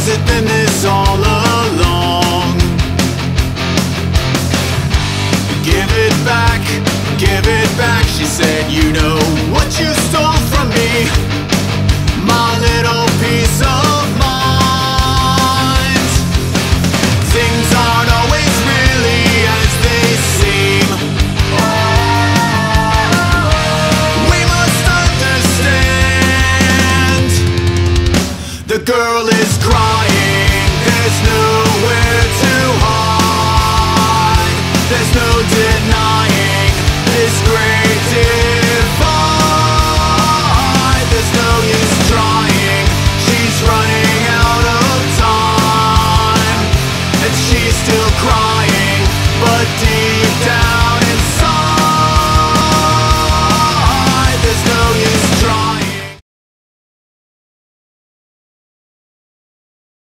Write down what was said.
Has it been this all along? Give it back, she said. You know what you stole from me, my little piece of mind. Things aren't always really as they seem. We must understand. The girl is crying, there's nowhere to hide. There's no denying